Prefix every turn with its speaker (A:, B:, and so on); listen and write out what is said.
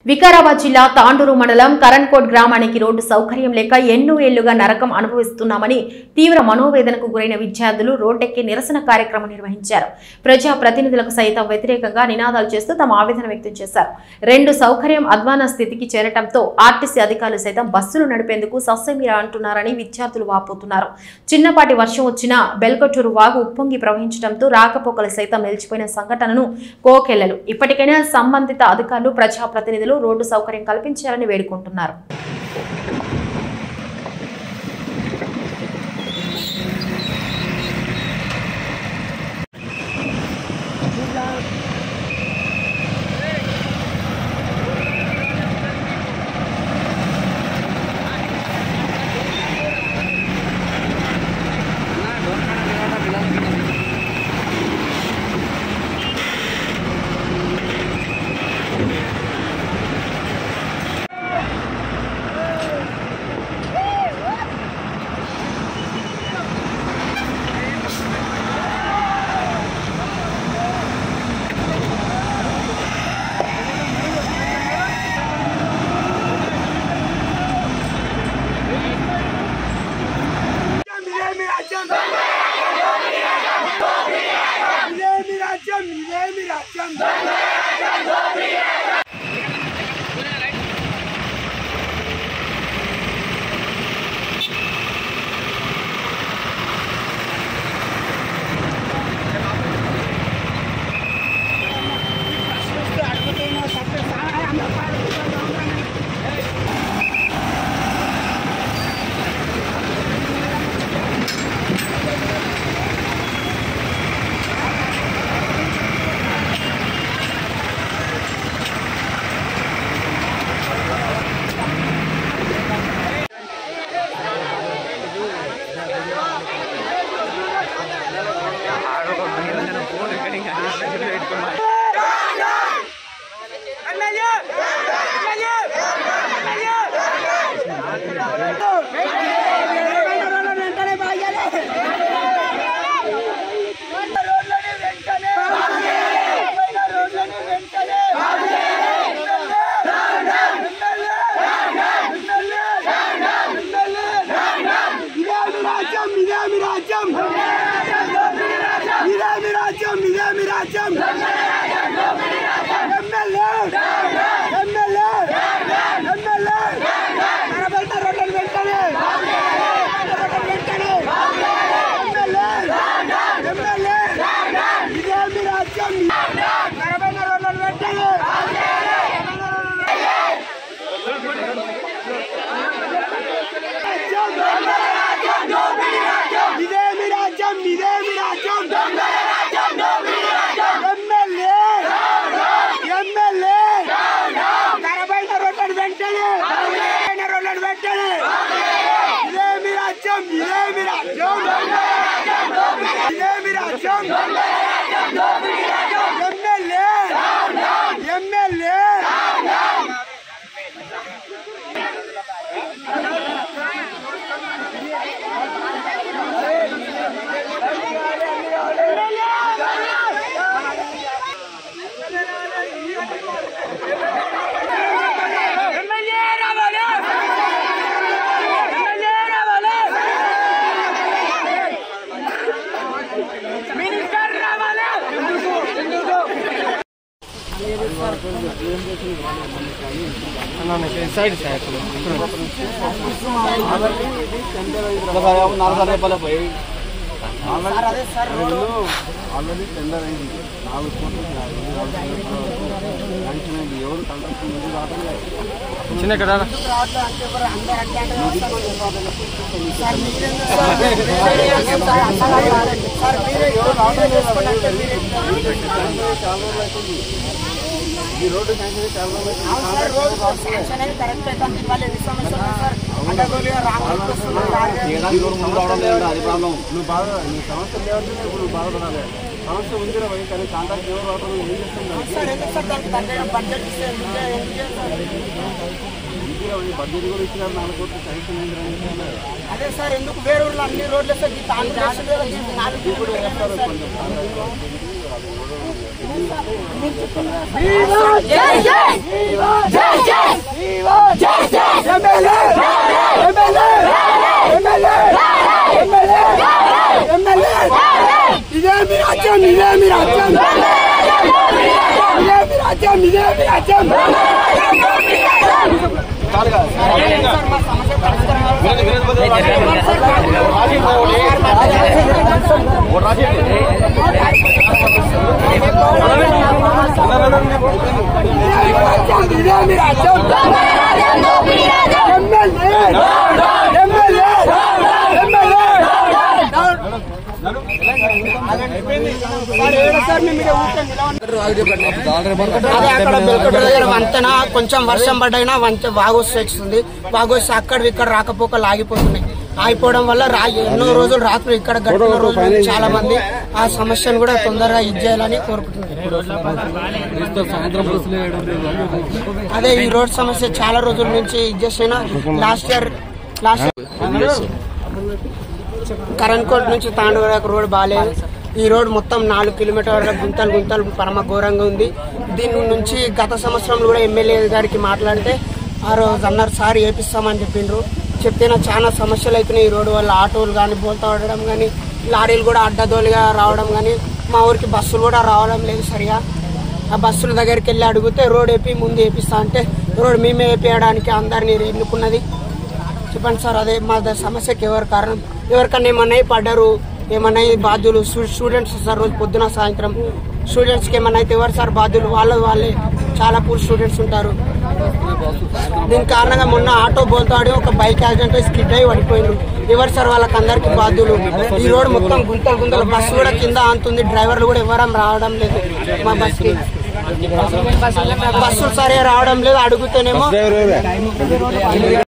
A: వికారాబాద్ జిల్లా తాండూరు మండలం కరణ్కోట్ గ్రామానికి రోడ్డు సౌకర్యం లేక ఎన్నో ఏళ్లుగా నరకం అనుభవిస్తున్నామని తీవ్ర మనోవేదనకు గురైన విద్యార్థులు రోడ్డెక్కి నిరసన కార్యక్రమం నిర్వహించారు. ప్రజా ప్రతినిధులకు సైతం వ్యతిరేకంగా నినాదాలు చేస్తూ తమ ఆవేదన వ్యక్తం చేశారు. రెండు సౌకర్యం అధ్వాన స్థితికి చేరటంతో ఆర్టీసీ అధికారులు సైతం బస్సులు నడిపేందుకు సస్యమీరా అంటున్నారని విద్యార్థులు వాపోతున్నారు. చిన్నపాటి వర్షం వచ్చినా బెల్కొట్టూరు వాగు ఉప్పొంగి ప్రవహించడంతో రాకపోకలు సైతం నిలిచిపోయిన సంఘటనను కోకెళ్లలు. ఇప్పటికైనా సంబంధిత అధికారులు ప్రజా ప్రతినిధులు రోడ్డు సౌకర్యం కల్పించాలని వేడుకుంటున్నారు.
B: साइड से ఆల్రెడీ టెండర్ అయింది 4 కోట్లు ఎవరు కాంట్రాక్ట్ ముందు రావట్లేదు. చిన్న కదా ఈ రోడ్డు అది ప్రాబ్లం. నువ్వు బాగా నీ సమస్య లేవంటే ఇప్పుడు బాధపడాలి. సమస్య ఉంది కానీ కాంట్రాక్ట్ ఎవరు రావడం ఏం చేస్తున్నారు? బడ్జెట్ కూడా ఇచ్చినారు 4 కోట్లు శాంక్షన్ అయింది.
C: అదే సార్ ఎందుకు వేరే ఊళ్ళో అన్ని రోడ్లు కొంచెం వంతెన కొంచెం వర్షం పడ్డైనా వాగొస్తు వస్తుంది. వాగొస్తే అక్కడ ఇక్కడ రాకపోకలు ఆగిపోతున్నాయి. ఆగిపోవడం వల్ల ఎన్నో రోజులు రాత్రులు ఇక్కడ గడిపిన రోజులు చాలా మంది ఆ సమస్యను కూడా తొందరగా ఇచ్చేయాలని కోరుకుంటున్నారు. అదే ఈ రోడ్ సమస్య చాలా రోజుల నుంచి ఇచ్చేసిన లాస్ట్ ఇయర్ కరణ్కోట్ నుంచి తాండూరు వరకు రోడ్ బాగాలేదు. ఈ రోడ్ మొత్తం 4 కిలోమీటర్ల గుంతలు పరమ ఘోరంగా ఉంది. దీని నుంచి గత సంవత్సరంలో కూడా ఎమ్మెల్యే గారికి మాట్లాడితే ఆ రోజు అన్నారు సార్ వేపిస్తామని చెప్పిండ్రు. చెప్తేనే చాలా సమస్యలు అవుతున్నాయి. ఈ రోడ్డు వల్ల ఆటోలు కానీ బోల్తా పడడం కానీ లారీలు కూడా అడ్డదోలుగా రావడం కానీ మా ఊరికి బస్సులు కూడా రావడం లేదు సరిగా. ఆ బస్సుల దగ్గరికి వెళ్ళి అడిగితే రోడ్ వేపి ముందు వేపిస్తా అంటే రోడ్ మేమే వేపించడానికి అందరినీ ఎన్నుకున్నది. చెప్పండి సార్, అదే మా సమస్యకి ఎవరు కారణం? ఎవరికన్నా ఏమన్నా పడ్డారు, ఏమన్నా బాధ్యులు స్టూడెంట్స్ సార్. రోజు పొద్దున సాయంత్రం స్టూడెంట్స్కి ఏమన్నా అయితే ఎవరు సార్ బాధ్యులు? వాళ్ళే చాలా పూర్ స్టూడెంట్స్ ఉంటారు. దీని కారణంగా మొన్న ఆటో బోల్తాడి ఒక బైక్ యాక్సిడెంట్ స్కిడ్ అయి పడిపోయినారు. ఎవరు సార్ వాళ్ళకి అందరికి బాధ్యులు? ఈ రోడ్ మొత్తం గుంతలు బస్సు కూడా కింద ఆంతుంది. డ్రైవర్లు కూడా ఎవరం రావడం లేదు. మా బస్సుకి బస్సులు సరిగా రావడం లేదు. అడుగుతేనేమో